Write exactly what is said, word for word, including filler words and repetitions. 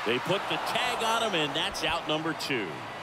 They put the tag on him, and that's out number two.